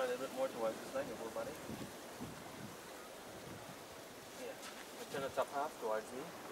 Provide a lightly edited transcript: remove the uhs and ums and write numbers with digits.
little bit more towards this leg, your whole body. Yeah. And turn the top half towards me.